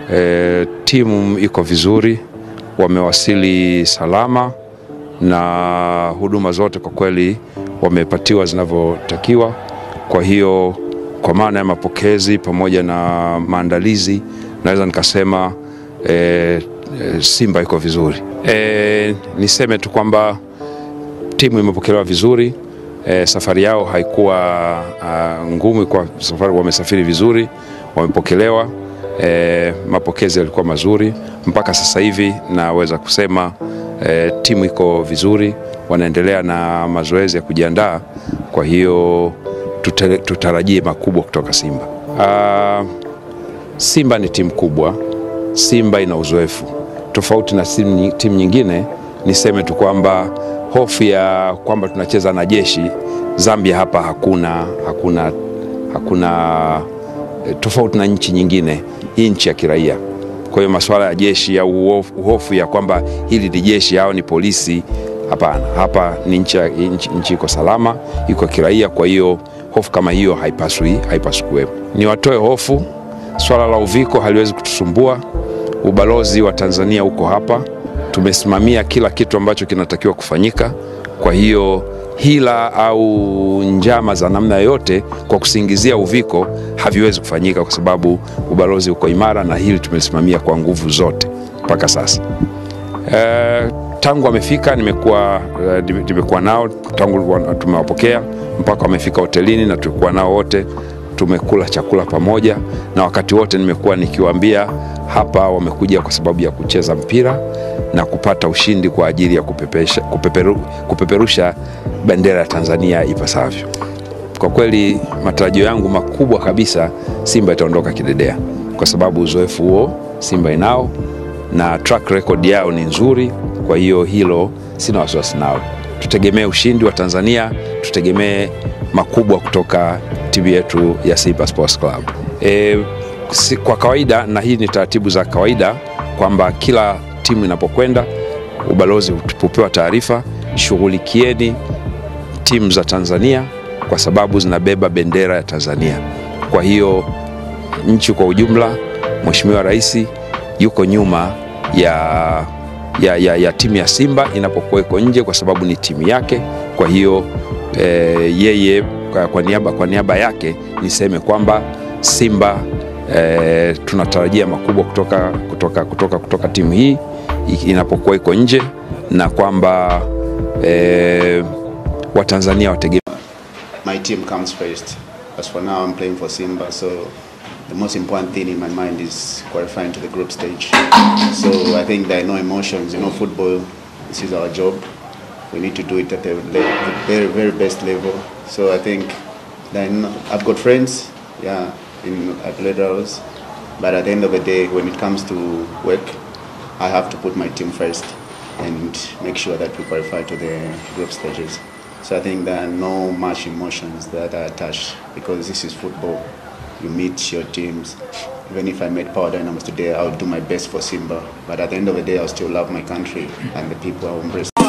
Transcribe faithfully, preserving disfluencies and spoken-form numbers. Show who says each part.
Speaker 1: E, timu iko vizuri, wamewasili salama na huduma zote kwa kweli wamepatiwa zinavyotakiwa. Kwa hiyo kwa maana ya mapokezi pamoja na maandalizi naweza nikasema e, e, Simba iko vizuri. E, niseme tu kwamba timu imepokelewa vizuri. E, safari yao haikuwa uh, ngumu, kwa safari wamesafiri vizuri, wamepokelewa. E, mapokezi yalikuwa mazuri mpaka sasa hivi. Naweza kusema e, timu iko vizuri, wanaendelea na mazoezi ya kujiandaa. Kwa hiyo tutele, tutarajie makubwa kutoka Simba. Uh, Simba ni timu kubwa, Simba ina uzoefu tofauti na timu nyingine. Niseme tu kwamba hofu ya kwamba tunacheza na jeshi Zambia hapa hakuna hakuna hakuna tofauti na nchi nyingine. Hii nchi ya kiraia. Kwa hiyo masuala ya jeshi au uhofu ya kwamba hili ni jeshi au ni polisi, hapana. Hapa ni nchi nchi, nchi iko salama, iko kiraia. Kwa hiyo hofu kama hiyo haipaswi haipaswi kuwepo. Ni watoe hofu, swala la uviko haliwezi kutusumbua. Ubalozi wa Tanzania uko hapa, tumesimamia kila kitu ambacho kinatakiwa kufanyika. Kwa hiyo hila au njama za namna yoyote kwa kusingizia uviko haviwezi kufanyika, kwa sababu ubalozi uko imara na hili tumesimamia kwa nguvu zote mpaka sasa. E, tangu wamefika nimekuwa nimekuwa nao tangu tumewapokea mpaka wamefika hotelini, na tulikuwa nao wote, tumekula chakula pamoja, na wakati wote nimekuwa nikiwaambia hapa wamekuja kwa sababu ya kucheza mpira na kupata ushindi kwa ajili ya kupepesha, kupeperu, kupeperusha bendera ya Tanzania ipasavyo. Kwa kweli matarajio yangu makubwa kabisa, Simba itaondoka kidedea, kwa sababu uzoefu huo Simba inao na track record yao ni nzuri. Kwa hiyo hilo sina wasiwasi nao. Tutegemee ushindi wa Tanzania, tutegemee makubwa kutoka timu yetu ya Simba Sports Club. E, kwa kawaida, na hii ni taratibu za kawaida, kwamba kila timu inapokwenda ubalozi hupewa taarifa, shughulikieni timu za Tanzania kwa sababu zinabeba bendera ya Tanzania. Kwa hiyo nchi kwa ujumla, Mheshimiwa Rais yuko nyuma ya ya, ya, ya timu ya Simba inapokuwa iko nje, kwa sababu ni timu yake. Kwa hiyo e, yeye kwa, kwa niaba kwa niaba yake niseme kwamba Simba e, tunatarajia makubwa kutoka kutoka kutoka kutoka timu hii inapokuwa iko nje, na kwamba e, Watanzania wategemea.
Speaker 2: My team comes first. As for now, I'm playing for Simba, so the most important thing in my mind is qualifying to the group stage. So I think there are no emotions, you know, football, this is our job. We need to do it at the, the very, very best level. So I think then I've got friends, yeah, in athletics, but at the end of the day, when it comes to work, I have to put my team first and make sure that we qualify to the group stages. So I think there are no much emotions that are attached, because this is football. You meet your teams. Even if I made Power Dynamos today, I'll do my best for Simba. But at the end of the day, I'll still love my country and the people I embrace.